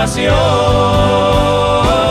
pasión.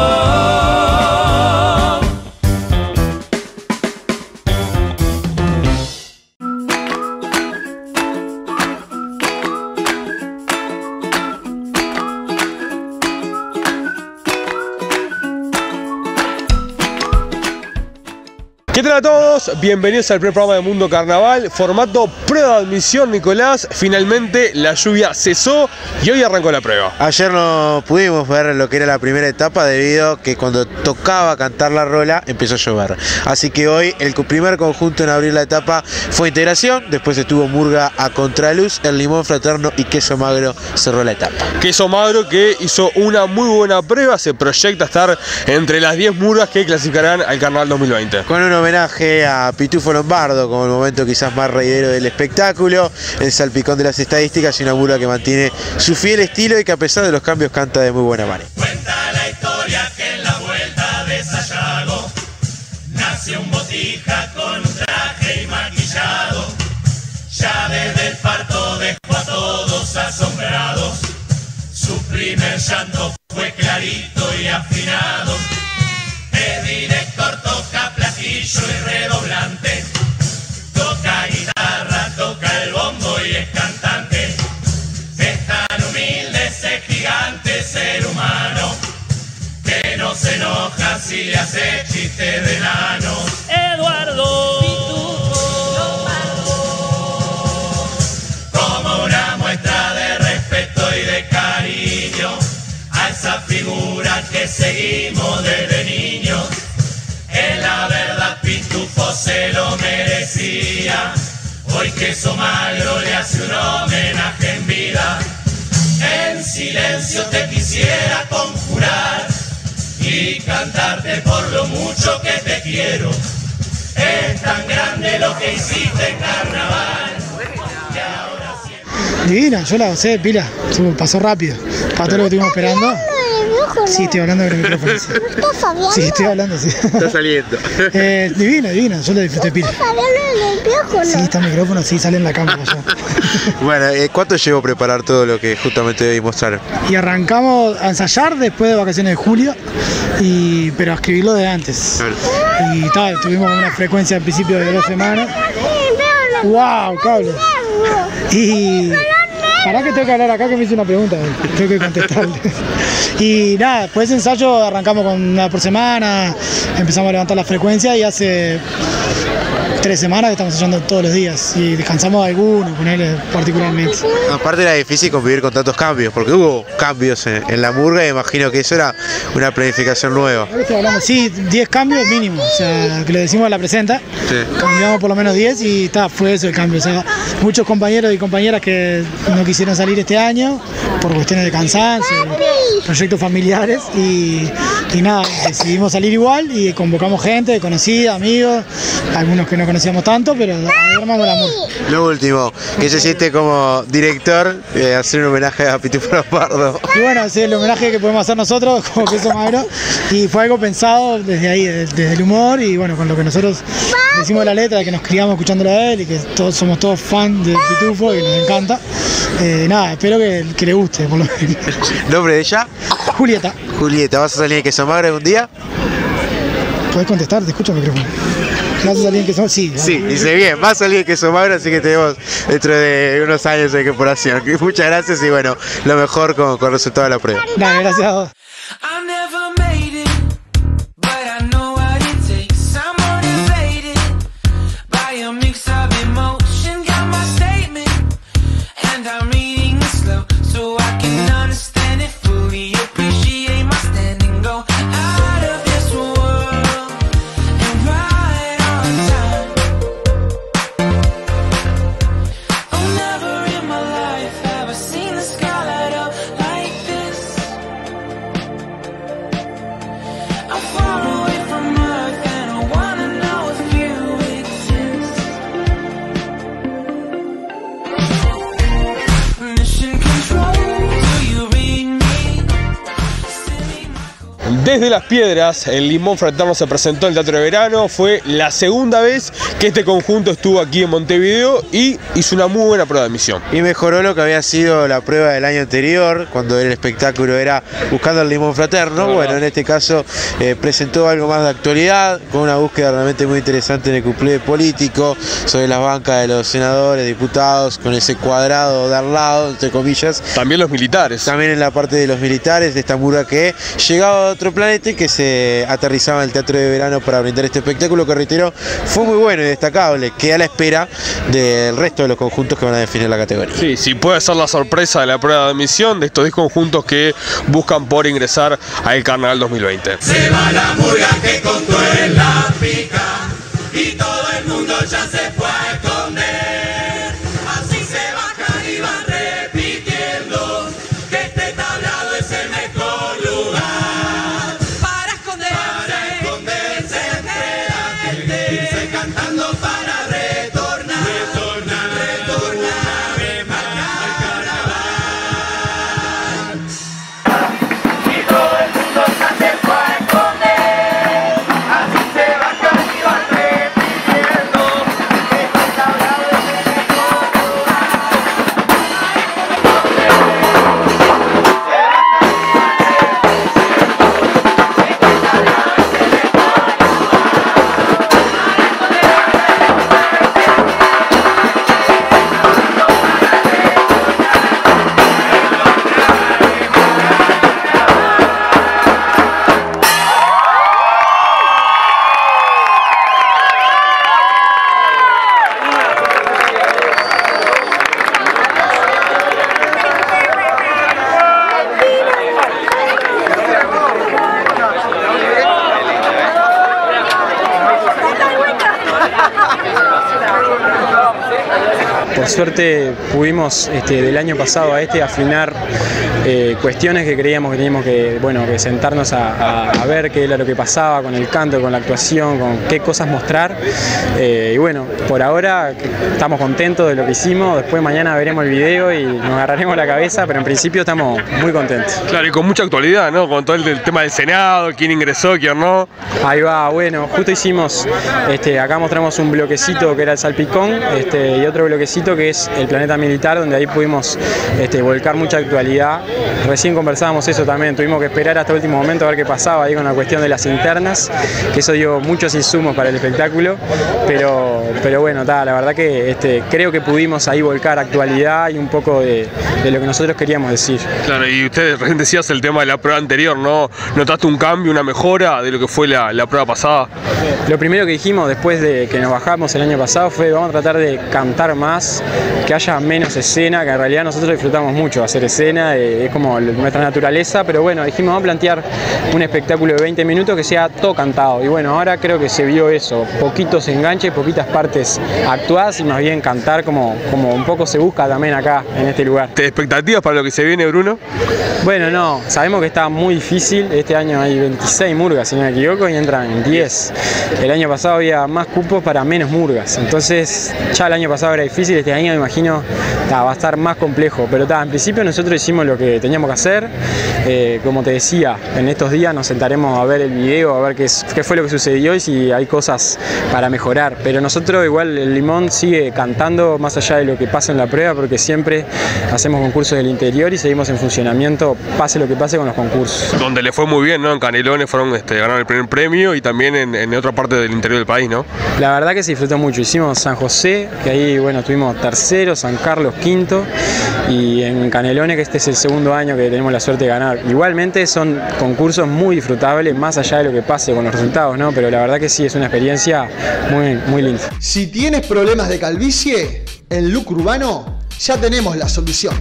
¿Qué tal a todos? Bienvenidos al primer programa de Mundo Carnaval, formato prueba de admisión, Nicolás. Finalmente la lluvia cesó y hoy arrancó la prueba. Ayer no pudimos ver lo que era la primera etapa debido a que cuando tocaba cantar la rola empezó a llover. Así que hoy el primer conjunto en abrir la etapa fue Integración, después estuvo Murga a Contraluz, el Limón Fraterno y Queso Magro cerró la etapa. Queso Magro que hizo una muy buena prueba, se proyecta estar entre las 10 murgas que clasificarán al Carnaval 2020. Con un homenaje a Pitufo Lombardo como el momento quizás más reidero del espectáculo, el salpicón de las estadísticas y una murga que mantiene su fiel estilo y que a pesar de los cambios canta de muy buena manera. Cuenta la historia que en la vuelta de Sayago nació un botija con un traje y maquillado. Ya desde el parto dejó a todos asombrados. Su primer llanto fue clarito y afinado. Es director, toca platillo y redoblante. Toca guitarra, toca el bombo y es cantante. Es tan humilde ese gigante ser humano que no se enoja si le hace chiste de enano. Eduardo como una muestra de respeto y de cariño a esa figura que seguimos desde niños. En la verdad Pitufo se lo merecía. Hoy Queso Magro le hace un homenaje en vida. En silencio te quisiera conjurar y cantarte por lo mucho que te quiero. Es tan grande lo que hiciste en carnaval. Que ahora siempre... Divina, yo la gocé, pila, pasó rápido. Para todo lo que estuvimos esperando. Sí, estoy hablando con el micrófono. Sí. ¿Estás hablando? Sí, estoy hablando, sí. Está saliendo. Divina, yo la disfruté pila. ¿Estás hablando en el micrófono? Sí, está el micrófono, sí, sale en la cámara ya. Bueno, ¿cuánto llevó preparar todo lo que justamente hoy mostraron? Y arrancamos a ensayar después de vacaciones de julio, pero a escribirlo de antes. Claro. Y tal, tuvimos una frecuencia al principio de 2 semanas. ¡Wow! Cable. Y... Pará que tengo que hablar acá que me hizo una pregunta, tengo que contestarle. Y nada, después de ensayo arrancamos con una por semana, empezamos a levantar la frecuencia y hace 3 semanas que estamos ensayando todos los días y descansamos algunos, con él particularmente. Aparte era difícil convivir con tantos cambios, porque hubo cambios en la murga y imagino que eso era una planificación nueva. Sí, 10 cambios mínimo, o sea, que le decimos a la presenta, Sí. cambiamos por lo menos 10 y fue eso el cambio. O sea, muchos compañeros y compañeras que no quisieron salir este año por cuestiones de cansancio, proyectos familiares y nada, decidimos salir igual y convocamos gente conocida, amigos, algunos que no conocíamos tanto, pero armamos el amor. Lo último, ¿qué se siente como director hacer un homenaje a Pitufo Lombardo? Y bueno, ese es el homenaje que podemos hacer nosotros como Queso Magro y fue algo pensado desde ahí, desde el humor y bueno, con lo que nosotros decimos la letra, que nos criamos escuchándolo a él y que somos todos fans de Pitufo y nos encanta. Nada, espero que le guste por lo menos. ¿Nombre de ella? Julieta, Julieta, ¿vas a salir en Queso Magro algún día? ¿podés contestar? Te escucho el micrófono. ¿Vas a salir en Queso Magro? Sí. Sí, dice bien, va a salir en Queso Magro, así que tenemos dentro de unos años de incorporación. Muchas gracias y bueno, lo mejor con el resultado de la prueba. Dale, gracias a vos. Desde Las Piedras, el Limón Fraterno se presentó en el Teatro de Verano. Fue la segunda vez que este conjunto estuvo aquí en Montevideo y hizo una muy buena prueba de admisión. Y mejoró lo que había sido la prueba del año anterior, cuando el espectáculo era Buscando el Limón Fraterno. Bueno, en este caso presentó algo más de actualidad, con una búsqueda realmente muy interesante en el cuplé político, sobre las bancas de los senadores, diputados, con ese cuadrado de al lado, entre comillas. También los militares. También en la parte de los militares, de esta murga que llegaba a otro planeta y que se aterrizaba en el Teatro de Verano para brindar este espectáculo que, reitero, fue muy bueno y destacable, que a la espera del resto de los conjuntos que van a definir la categoría. Sí, sí, puede ser la sorpresa de la prueba de admisión de estos 10 conjuntos que buscan por ingresar al Carnaval 2020. Se va la murga que contó en la pica y todo el mundo ya se fue a esconder. Así se bajan y van repitiendo que este tablado es el mejor lugar para esconderse entre la gente, irse cantando para retornar al carnaval. Y todo el mundo ya se fue a esconder, así se bajan y van repitiendo que este tablado es el mejor Por suerte pudimos del año pasado a afinar cuestiones que creíamos que teníamos que sentarnos a ver qué era lo que pasaba con el canto, con la actuación, con qué cosas mostrar. Y bueno, por ahora estamos contentos de lo que hicimos. Después mañana veremos el video y nos agarraremos la cabeza, pero en principio estamos muy contentos. Claro, y con mucha actualidad, ¿no? Con todo el tema del Senado, quién ingresó, quién no. Ahí va, bueno, justo hicimos, acá mostramos un bloquecito que era el Salpicón, y otro bloquecito que es el Planeta Militar, donde ahí pudimos volcar mucha actualidad. Recién conversábamos eso también, tuvimos que esperar hasta el último momento a ver qué pasaba ahí con la cuestión de las internas, que eso dio muchos insumos para el espectáculo, pero bueno, la verdad que creo que pudimos ahí volcar actualidad y un poco de lo que nosotros queríamos decir. Claro, y ustedes recién decías el tema de la prueba anterior, ¿no? ¿Notaste un cambio, una mejora de lo que fue la prueba pasada? Lo primero que dijimos después de que nos bajamos el año pasado fue: vamos a tratar de cantar más, que haya menos escena, que en realidad nosotros disfrutamos mucho hacer escena, es como nuestra naturaleza, pero bueno, dijimos vamos a plantear un espectáculo de 20 minutos que sea todo cantado, y bueno, ahora creo que se vio eso, poquitos enganches, poquitas partes actuadas y más bien cantar como un poco se busca también acá en este lugar. ¿Expectativas para lo que se viene, Bruno? Bueno, no, sabemos que está muy difícil, este año hay 26 murgas si no me equivoco y entran 10. El año pasado había más cupos para menos murgas, entonces ya el año pasado era difícil, este año me imagino va a estar más complejo, pero en principio nosotros hicimos lo que teníamos que hacer. Como te decía, en estos días nos sentaremos a ver el video, a ver qué fue lo que sucedió y si hay cosas para mejorar, pero nosotros igual el Limón sigue cantando más allá de lo que pasa en la prueba, porque siempre hacemos concursos del interior y seguimos en funcionamiento pase lo que pase con los concursos. Donde le fue muy bien, ¿no? En Canelones ganaron el primer premio y también en otra parte del interior del país, ¿no? La verdad que se disfrutó mucho, hicimos San José, que ahí bueno, estuvimos tercero, San Carlos quinto, y en Canelones, que este es el segundo año que tenemos la suerte de ganar. Igualmente son concursos muy disfrutables, más allá de lo que pase con los resultados, ¿no? Pero la verdad que sí, es una experiencia muy, muy linda. Si tienes problemas de calvicie, en Look Urbano ya tenemos la solución.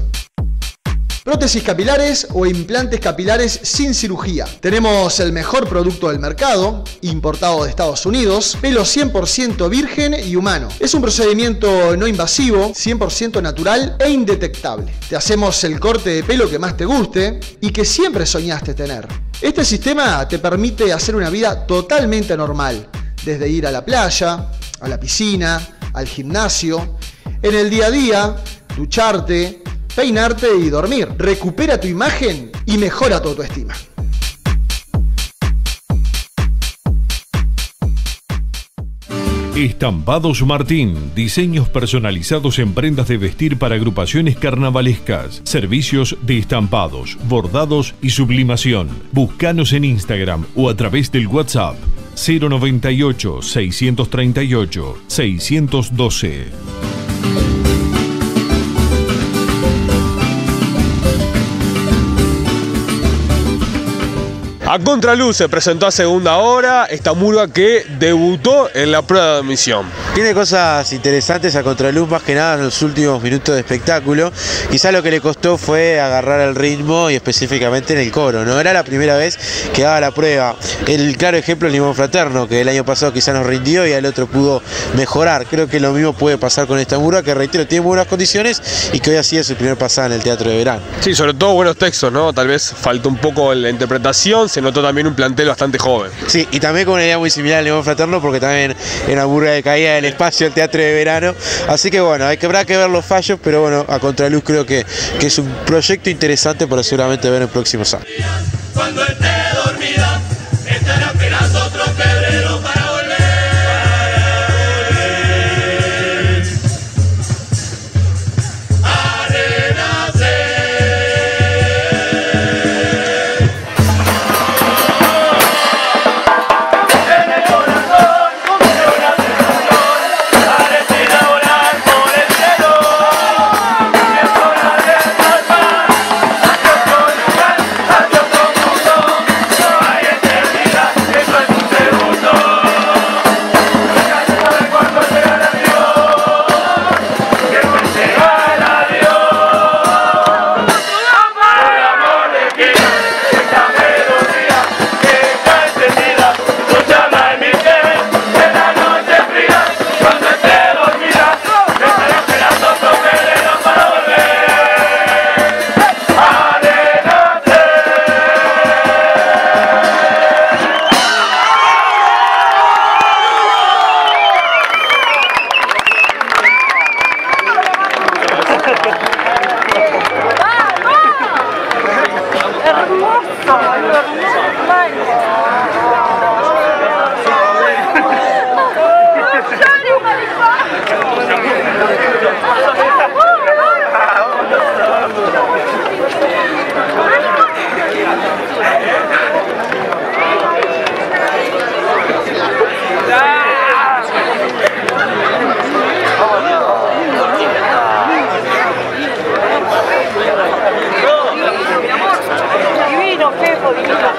Prótesis capilares o implantes capilares sin cirugía. Tenemos el mejor producto del mercado, importado de Estados Unidos, pelo 100% virgen y humano. Es un procedimiento no invasivo, 100% natural e indetectable. Te hacemos el corte de pelo que más te guste y que siempre soñaste tener. Este sistema te permite hacer una vida totalmente normal, desde ir a la playa, a la piscina, al gimnasio, en el día a día, ducharte, peinarte y dormir. Recupera tu imagen y mejora tu autoestima. Estampados Martín, diseños personalizados en prendas de vestir para agrupaciones carnavalescas, servicios de estampados, bordados y sublimación. Búscanos en Instagram o a través del WhatsApp 098 638 612. A contraluz se presentó a segunda hora esta murga que debutó en la prueba de admisión. Tiene cosas interesantes a contraluz, más que nada en los últimos minutos de espectáculo. Quizá lo que le costó fue agarrar el ritmo y específicamente en el coro. No era la primera vez que daba la prueba. El claro ejemplo es Limón Fraterno, que el año pasado quizá nos rindió y al otro pudo mejorar. Creo que lo mismo puede pasar con esta murga, que reitero, tiene buenas condiciones y que hoy ha sido su primer pasada en el Teatro de Verano. Sí, sobre todo buenos textos, ¿no? Tal vez faltó un poco la interpretación, se notó también un plantel bastante joven. Sí, y también con una idea muy similar al Limón Fraterno, porque también era una murga de caída del espacio del Teatro de Verano. Así que bueno, habrá que ver los fallos, pero bueno, a contraluz creo que es un proyecto interesante para seguramente ver en próximos años. Cuando esté dormida, estará esperando otro febrero para volver. A renacer. En el corazón, cumple una sensación, parecida a volar por el cielo. Es hora de salvar hacia otro lugar, hacia otro mundo. No hay eternidad, eso es un segundo. Nunca se sabe cuándo llega el adiós. Siempre llega el adiós. Por amor de quien esta melodía que está encendida, tu llama en mi piel en la noche fría. Cuando esté dormida, estaré esperando otro febrero para volver a renacer. Divino, Pepo, divino.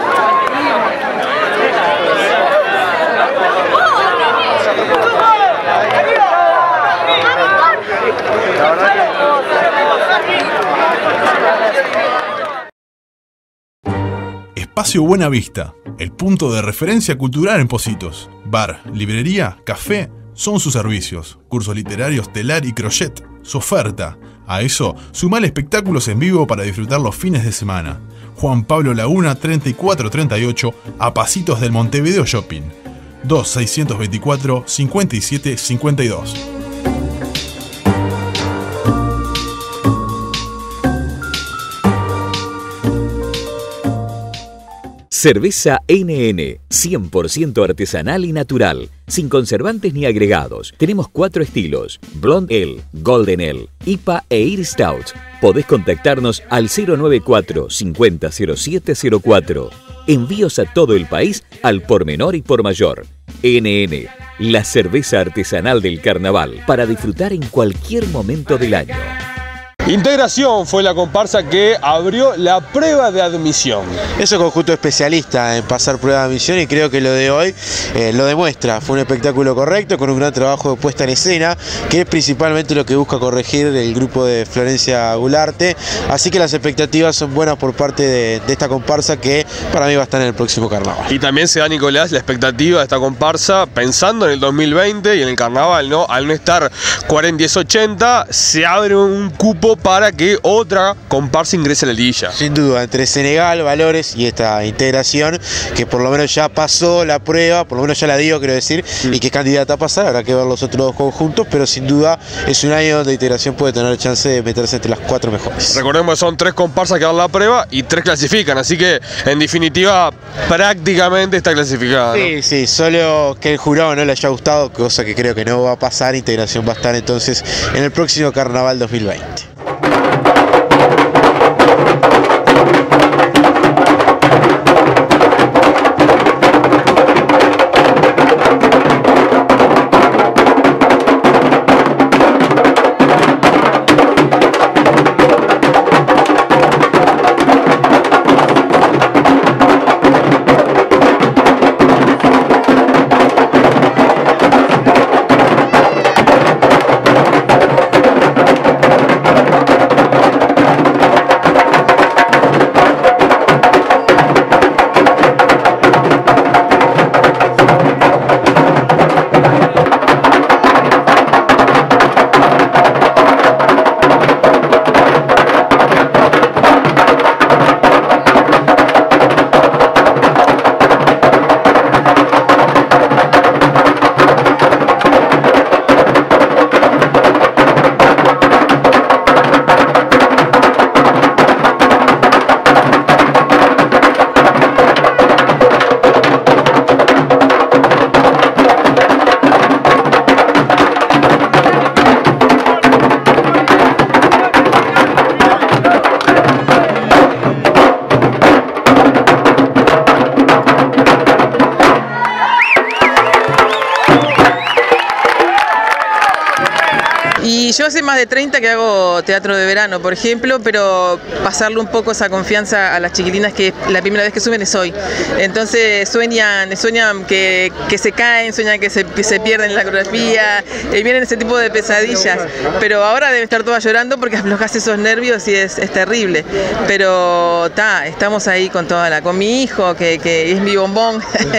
Espacio Buena Vista, el punto de referencia cultural en Pocitos. Bar, librería, café, son sus servicios. Cursos literarios, telar y crochet, su oferta. A eso, sumale espectáculos en vivo para disfrutar los fines de semana. Juan Pablo Laguna 3438, a pasitos del Montevideo Shopping. 2624-5752. Cerveza NN, 100% artesanal y natural, sin conservantes ni agregados. Tenemos 4 estilos: Blonde Ale, Golden Ale, IPA e Ir Stout. Podés contactarnos al 094 500704. Envíos a todo el país al por menor y por mayor. NN, la cerveza artesanal del carnaval, para disfrutar en cualquier momento del año. Integración fue la comparsa que abrió la prueba de admisión. Es un conjunto especialista en pasar prueba de admisión y creo que lo de hoy lo demuestra. Fue un espectáculo correcto, con un gran trabajo de puesta en escena, que es principalmente lo que busca corregir el grupo de Florencia Gularte. Así que las expectativas son buenas por parte de esta comparsa, que para mí va a estar en el próximo carnaval. Y también se da, Nicolás, la expectativa de esta comparsa pensando en el 2020 y en el carnaval, ¿no? Al no estar 40-10-80, se abre un cupo positivo para que otra comparsa ingrese a la liguilla. Sin duda, entre Senegal, Valores y esta integración, que por lo menos ya pasó la prueba, por lo menos ya la dio, quiero decir, y que es candidata a pasar, habrá que ver los otros dos conjuntos, pero sin duda es un año donde integración puede tener chance de meterse entre las 4 mejores. Recordemos que son 3 comparsas que dan la prueba y 3 clasifican, así que en definitiva prácticamente está clasificada, ¿no? Sí, solo que el jurado no le haya gustado, cosa que creo que no va a pasar. Integración va a estar entonces en el próximo Carnaval 2020. Y yo hace más de 30 que hago teatro de verano, por ejemplo, pero pasarle un poco esa confianza a las chiquilinas que la primera vez que suben es hoy. Entonces sueñan que se caen, sueñan que se pierden en la coreografía, vienen ese tipo de pesadillas. Pero ahora deben estar todas llorando porque aflojas esos nervios y es terrible. Pero estamos ahí con con mi hijo, que es mi bombón,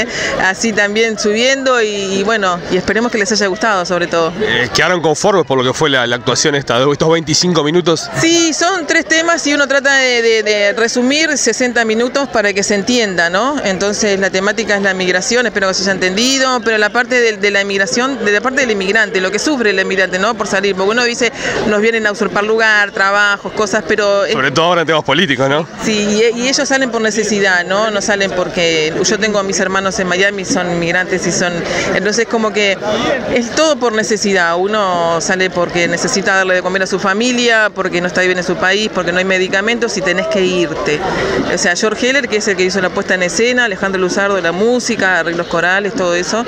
así también subiendo y bueno, y esperemos que les haya gustado sobre todo. ¿Quedaron conformes por lo que fue la actuación estos 25 minutos? Sí, son 3 temas y uno trata de resumir 60 minutos para que se entienda, ¿no? Entonces la temática es la migración, espero que se haya entendido, pero la parte de la inmigración, de la parte del inmigrante, lo que sufre el inmigrante, ¿no? Por salir, porque uno dice, nos vienen a usurpar lugar, trabajos, cosas, pero... Sobre todo ahora en temas políticos, ¿no? Sí, y ellos salen por necesidad, ¿no? No salen porque... Yo tengo a mis hermanos en Miami, son inmigrantes y son... Entonces como que es todo por necesidad, uno sale porque necesita darle de comer a su familia, porque no está bien en su país, porque no hay medicamentos y tenés que irte. O sea, George Heller, que es el que hizo la puesta en escena, Alejandro Luzardo la música, arreglos corales, todo eso.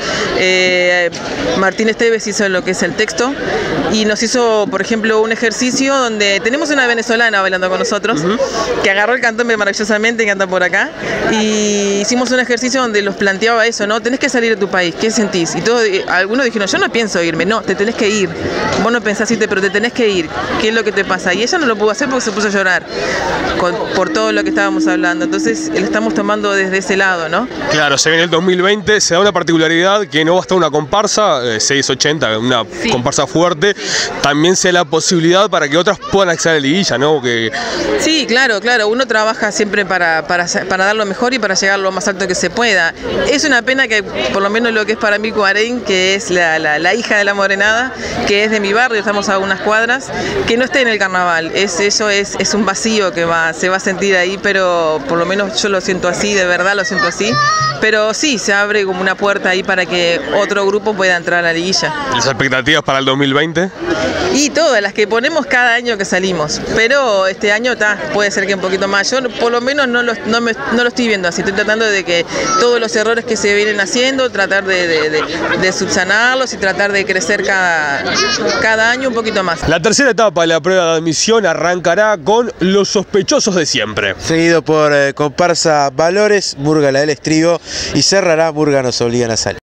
Martín Esteves hizo lo que es el texto y nos hizo, por ejemplo, un ejercicio donde tenemos una venezolana bailando con nosotros, que agarró el cantón maravillosamente y canta por acá, y hicimos un ejercicio donde los planteaba eso, ¿no? Tenés que salir de tu país, ¿qué sentís? Y todos, algunos dijeron, yo no pienso irme, no, te tenés que ir. Vos no pensás irte, pero te tenés que ir. ¿Qué es lo que te pasa? Y ella no lo pudo hacer porque se puso a llorar por todo lo que estábamos hablando. Entonces, lo estamos tomando desde ese lado, ¿no? Claro, se viene el 2020, se da una particularidad que no va a estar una comparsa, 680, una comparsa fuerte, también se da la posibilidad para que otras puedan acceder a la liguilla, ¿no? Sí, claro, uno trabaja siempre para dar lo mejor y para llegar lo más alto que se pueda. Es una pena que, por lo menos lo que es para mí Cuarén, que es la hija de la Morenada, que es de mi barrio, estamos a unas cuadras, que no esté en el carnaval. Eso es un vacío que se va a sentir ahí, pero por lo menos yo lo siento así, de verdad lo siento así. Pero sí, se abre como una puerta ahí para que otro grupo pueda entrar a la liguilla. ¿Las expectativas para el 2020? Y todas las que ponemos cada año que salimos, pero este año puede ser que un poquito más. Yo por lo menos no lo estoy viendo así, estoy tratando de que todos los errores que se vienen haciendo, tratar de subsanarlos y tratar de crecer cada año un poquito más. La tercera etapa de la prueba de admisión arrancará con los sospechosos de siempre. Seguido por comparsa Valores, Murga la del Estribo, y cerrará Murga nos obligan a salir.